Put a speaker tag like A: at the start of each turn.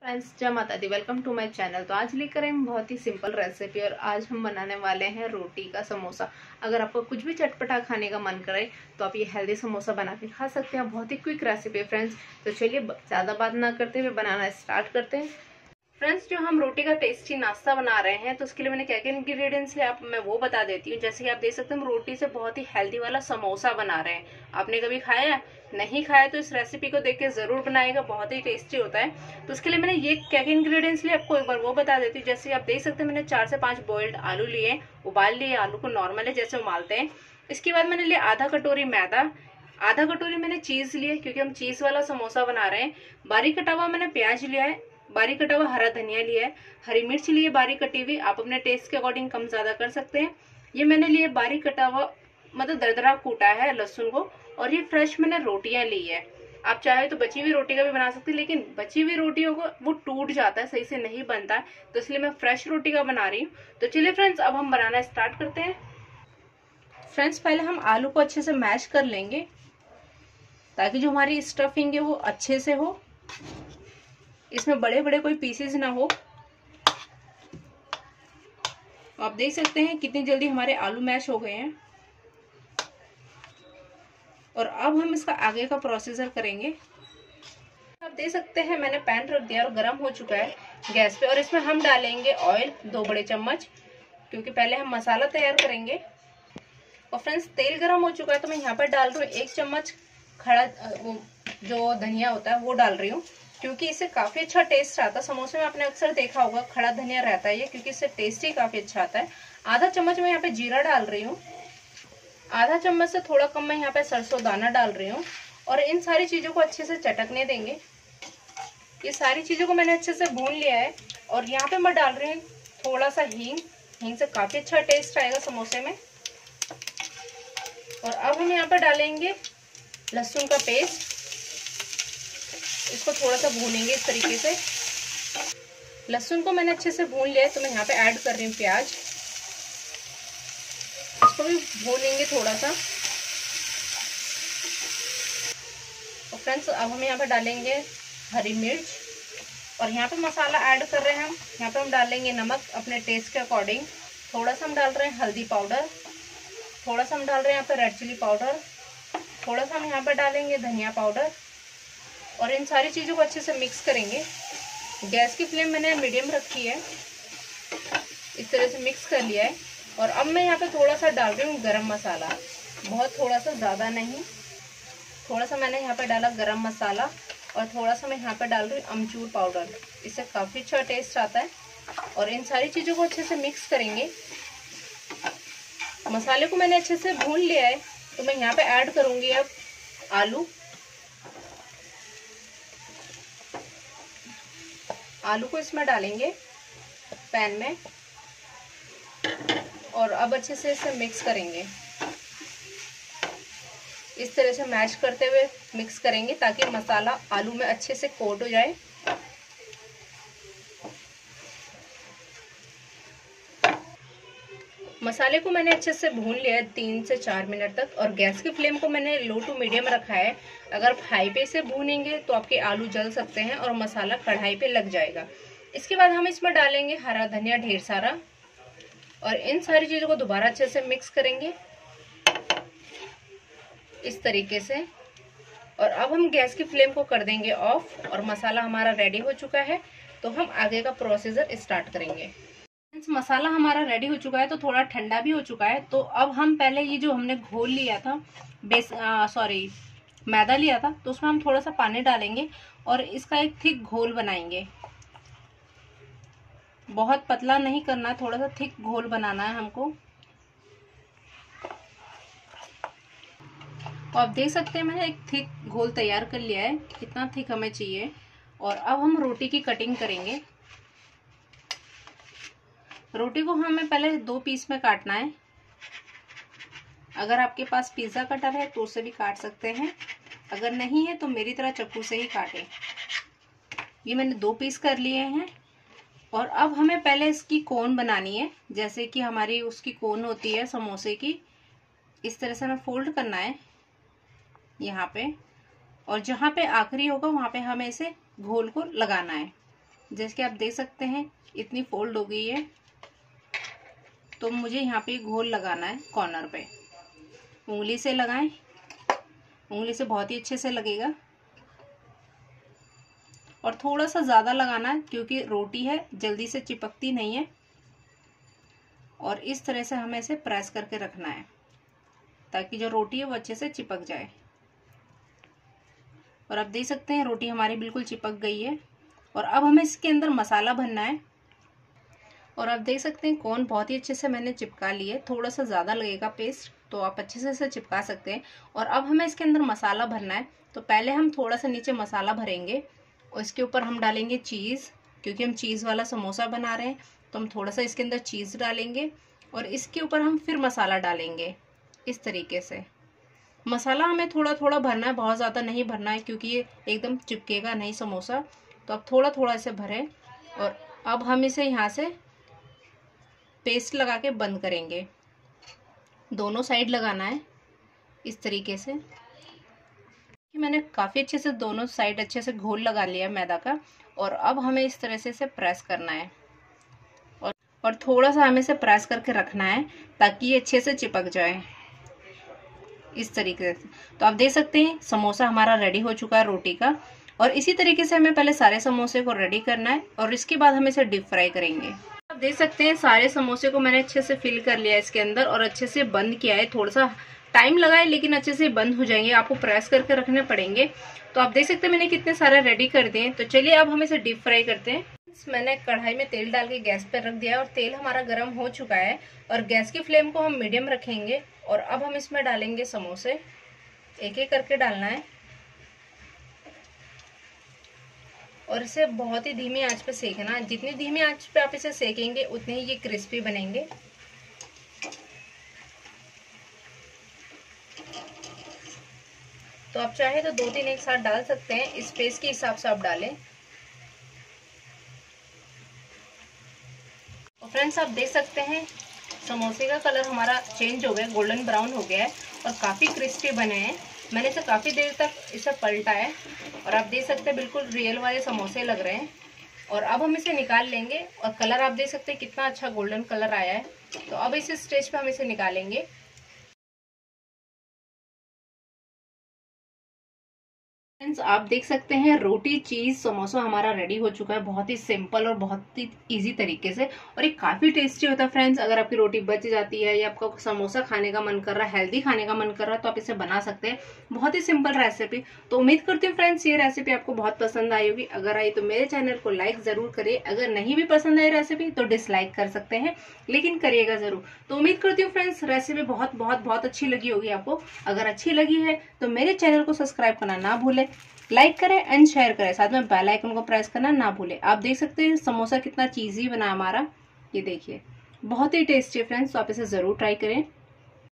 A: Friends, जय माता दी। Welcome to my channel. तो आज लेकर आए हम बहुत ही सिंपल रेसिपी और आज हम बनाने वाले हैं रोटी का समोसा। अगर आपको कुछ भी चटपटा खाने का मन करे तो आप ये हेल्दी समोसा बना के खा सकते हैं। बहुत ही क्विक रेसिपी है फ्रेंड्स। तो चलिए ज़्यादा बात ना करते हुए बनाना स्टार्ट करते हैं। फ्रेंड्स, जो हम रोटी का टेस्टी नाश्ता बना रहे हैं तो उसके लिए मैंने क्या क्या इंग्रेडिएंट्स है मैं वो बता देती हूँ। जैसे कि आप देख सकते हैं हम रोटी से बहुत ही हेल्दी वाला समोसा बना रहे हैं। आपने कभी खाया नहीं खाया तो इस रेसिपी को देख के जरूर बनाएगा, बहुत ही टेस्टी होता है। तो उसके लिए मैंने ये क्या क्या इंग्रेडिएंट्स लिए आपको एक बार वो बता देती हूँ। जैसे आप देख सकते हैं मैंने 4 से 5 बॉइल्ड आलू लिए, उबाल लिए। आलू को नॉर्मल है जैसे उबालते हैं। इसके बाद मैंने लिया आधा कटोरी मैदा, आधा कटोरी मैंने चीज लिया क्योंकि हम चीज वाला समोसा बना रहे हैं। बारीक कटा हुआ मैंने प्याज लिया है, बारीक कटा हुआ हरा धनिया लिया है, हरी मिर्च लिए बारीक कटी हुई। आप अपने टेस्ट के अकॉर्डिंग कम ज्यादा कर सकते हैं। ये मैंने लिए बारीक कटा हुआ मतलब दरदरा कूटा है लहसुन को। और ये फ्रेश मैंने रोटियां ली है। आप चाहे तो बची हुई रोटी का भी बना सकते हैं, लेकिन बची हुई रोटियों को वो टूट जाता है, सही से नहीं बनता है, तो इसलिए मैं फ्रेश रोटी का बना रही हूँ। तो चलिए फ्रेंड्स, अब हम बनाना स्टार्ट करते हैं। फ्रेंड्स, पहले हम आलू को अच्छे से मैश कर लेंगे ताकि जो हमारी स्टफिंग है वो अच्छे से हो, इसमें बड़े बड़े कोई पीसेस ना हो। आप देख सकते हैं कितनी जल्दी हमारे आलू मैश हो गए हैं। और अब हम इसका आगे का प्रोसीजर करेंगे। आप देख सकते हैं मैंने पैन रख दिया और गर्म हो चुका है गैस पे। और इसमें हम डालेंगे ऑयल 2 बड़े चम्मच, क्योंकि पहले हम मसाला तैयार करेंगे। और फ्रेंड्स, तेल गर्म हो चुका है तो मैं यहाँ पर डाल रही हूँ 1 चम्मच खड़ा जो धनिया होता है वो डाल रही हूँ, क्योंकि इससे काफी अच्छा टेस्ट आता है। समोसे में आपने अक्सर देखा होगा खड़ा धनिया रहता है ये, क्योंकि इससे टेस्ट ही काफी अच्छा आता है। आधा चम्मच मैं यहाँ पे जीरा डाल रही हूँ, आधा चम्मच से थोड़ा कम मैं यहाँ पे सरसों दाना डाल रही हूँ। और इन सारी चीजों को अच्छे से चटकने देंगे। ये सारी चीजों को मैंने अच्छे से भून लिया है। और यहाँ पे मैं डाल रही हूँ थोड़ा सा हींग। हींग से काफी अच्छा टेस्ट आएगा समोसे में। और अब हम यहाँ पर डालेंगे लहसुन का पेस्ट। इसको थोड़ा सा भूनेंगे इस तरीके से। लहसुन को मैंने अच्छे से भून लिया है तो मैं यहाँ पे ऐड कर रही हूँ प्याज। इसको भी भूनेंगे थोड़ा सा। और फ्रेंड्स, अब हम यहाँ पे डालेंगे हरी मिर्च। और यहाँ पे मसाला ऐड कर रहे हैं हम। यहाँ पे हम डालेंगे नमक अपने टेस्ट के अकॉर्डिंग। थोड़ा सा हम डाल रहे हैं हल्दी पाउडर, थोड़ा सा हम डाल रहे हैं यहाँ पे रेड चिली पाउडर, थोड़ा सा हम यहाँ पे डालेंगे धनिया पाउडर। और इन सारी चीज़ों को अच्छे से मिक्स करेंगे। गैस की फ्लेम मैंने मीडियम रखी है। इस तरह से मिक्स कर लिया है। और अब मैं यहाँ पे थोड़ा सा डाल रही हूँ गरम मसाला, बहुत थोड़ा सा, ज़्यादा नहीं। थोड़ा सा मैंने यहाँ पे डाला गरम मसाला। और थोड़ा सा मैं यहाँ पे डाल रही हूँ अमचूर पाउडर। इससे काफ़ी अच्छा टेस्ट आता है। और इन सारी चीज़ों को अच्छे से मिक्स करेंगे। मसाले को मैंने अच्छे से भून लिया है तो मैं यहाँ पे ऐड करूँगी अब आलू। आलू को इसमें डालेंगे पैन में। और अब अच्छे से इसे मिक्स करेंगे। इस तरह से मैश करते हुए मिक्स करेंगे ताकि मसाला आलू में अच्छे से कोट हो जाए। मसाले को मैंने अच्छे से भून लिया है 3 से 4 मिनट तक। और गैस की फ्लेम को मैंने लो टू मीडियम रखा है। अगर हाई पे से भूनेंगे तो आपके आलू जल सकते हैं और मसाला कढ़ाई पे लग जाएगा। इसके बाद हम इसमें डालेंगे हरा धनिया ढेर सारा। और इन सारी चीज़ों को दोबारा अच्छे से मिक्स करेंगे इस तरीके से। और अब हम गैस की फ्लेम को कर देंगे ऑफ। और मसाला हमारा रेडी हो चुका है तो हम आगे का प्रोसीजर स्टार्ट करेंगे। मसाला हमारा रेडी हो चुका है तो थोड़ा ठंडा भी हो चुका है। तो अब हम पहले ये जो हमने घोल लिया था मैदा लिया था, तो उसमें हम थोड़ा सा पानी डालेंगे और इसका एक थिक घोल बनाएंगे। बहुत पतला नहीं करना है, थोड़ा सा थिक घोल बनाना है हमको। तो आप देख सकते हैं मैंने एक थिक घोल तैयार कर लिया है, कितना थिक हमें चाहिए। और अब हम रोटी की कटिंग करेंगे। रोटी को हमें पहले 2 पीस में काटना है। अगर आपके पास पिज्जा कटर है तो उसे भी काट सकते हैं, अगर नहीं है तो मेरी तरह चाकू से ही काटें। ये मैंने 2 पीस कर लिए हैं। और अब हमें पहले इसकी कोन बनानी है, जैसे कि हमारी उसकी कोन होती है समोसे की। इस तरह से हमें फोल्ड करना है यहाँ पे। और जहाँ पे आखिरी होगा वहां पे हमें इसे घोल को लगाना है। जैसे कि आप देख सकते हैं इतनी फोल्ड हो गई है। तो मुझे यहाँ पे घोल लगाना है कॉर्नर पे। उंगली से लगाएं, उंगली से बहुत ही अच्छे से लगेगा और थोड़ा सा ज़्यादा लगाना है क्योंकि रोटी है जल्दी से चिपकती नहीं है। और इस तरह से हमें इसे प्रेस करके रखना है ताकि जो रोटी है वो अच्छे से चिपक जाए। और आप देख सकते हैं रोटी हमारी बिल्कुल चिपक गई है। और अब हमें इसके अंदर मसाला भरना है। और आप देख सकते हैं कोन बहुत ही अच्छे से मैंने चिपका लिए। थोड़ा सा ज़्यादा लगेगा पेस्ट तो आप अच्छे से इसे चिपका सकते हैं। और अब हमें इसके अंदर मसाला भरना है। तो पहले हम थोड़ा सा नीचे मसाला भरेंगे और इसके ऊपर हम डालेंगे चीज़, क्योंकि हम चीज़ वाला समोसा बना रहे हैं तो हम थोड़ा सा इसके अंदर चीज़ डालेंगे और इसके ऊपर हम फिर मसाला डालेंगे। इस तरीके से मसाला हमें थोड़ा थोड़ा भरना है, बहुत ज़्यादा नहीं भरना है क्योंकि ये एकदम चिपकेगा नहीं समोसा। तो अब थोड़ा थोड़ा इसे भरें और अब हम इसे यहाँ से पेस्ट लगा के बंद करेंगे। दोनों साइड लगाना है इस तरीके से। मैंने काफ़ी अच्छे से दोनों साइड अच्छे से घोल लगा लिया मैदा का। और अब हमें इस तरह से इसे प्रेस करना है और थोड़ा सा हमें इसे प्रेस करके रखना है ताकि ये अच्छे से चिपक जाए इस तरीके से। तो आप देख सकते हैं समोसा हमारा रेडी हो चुका है रोटी का। और इसी तरीके से हमें पहले सारे समोसे को रेडी करना है और इसके बाद हम इसे डीप फ्राई करेंगे। आप देख सकते हैं सारे समोसे को मैंने अच्छे से फिल कर लिया इसके अंदर और अच्छे से बंद किया है। थोड़ा सा टाइम लगा है लेकिन अच्छे से बंद हो जाएंगे, आपको प्रेस करके रखने पड़ेंगे। तो आप देख सकते हैं मैंने कितने सारे रेडी कर दिए। तो चलिए अब हम इसे डीप फ्राई करते हैं। मैंने कढ़ाई में तेल डाल के गैस पर रख दिया है और तेल हमारा गर्म हो चुका है और गैस की फ्लेम को हम मीडियम रखेंगे। और अब हम इसमें डालेंगे समोसे, एक एक करके डालना है और इसे बहुत ही धीमी आंच पे सेकना है। जितनी धीमी आंच पे आप इसे सेकेंगे उतने ही ये क्रिस्पी बनेंगे। तो आप चाहे तो 2-3 एक साथ डाल सकते हैं, स्पेस के हिसाब से आप डालें। और फ्रेंड्स आप देख सकते हैं समोसे का कलर हमारा चेंज हो गया, गोल्डन ब्राउन हो गया है और काफ़ी क्रिस्पी बने हैं। मैंने इसे काफ़ी देर तक इसे पलटा है और आप देख सकते हैं बिल्कुल रियल वाले समोसे लग रहे हैं। और अब हम इसे निकाल लेंगे और कलर आप देख सकते हैं कितना अच्छा गोल्डन कलर आया है। तो अब इस स्टेज पे हम इसे निकालेंगे। फ्रेंड्स आप देख सकते हैं रोटी चीज समोसा हमारा रेडी हो चुका है, बहुत ही सिंपल और बहुत ही इजी तरीके से। और ये काफी टेस्टी होता है फ्रेंड्स। अगर आपकी रोटी बच जाती है या आपका समोसा खाने का मन कर रहा है, हेल्दी खाने का मन कर रहा है, तो आप इसे बना सकते हैं। बहुत ही सिंपल रेसिपी। तो उम्मीद करती हूँ फ्रेंड्स ये रेसिपी आपको बहुत पसंद आई होगी। अगर आई तो मेरे चैनल को लाइक जरूर करिए। अगर नहीं भी पसंद आई रेसिपी तो डिसलाइक कर सकते हैं, लेकिन करिएगा जरूर। तो उम्मीद करती हूँ फ्रेंड्स रेसिपी बहुत बहुत बहुत अच्छी लगी होगी आपको। अगर अच्छी लगी है तो मेरे चैनल को सब्सक्राइब करना ना भूलें, लाइक करें एंड शेयर करें, साथ में बेल आइकन को प्रेस करना ना भूलें। आप देख सकते हैं समोसा कितना चीजी बना हमारा, ये देखिए बहुत ही टेस्टी है फ्रेंड्स। तो आप इसे जरूर ट्राई करें।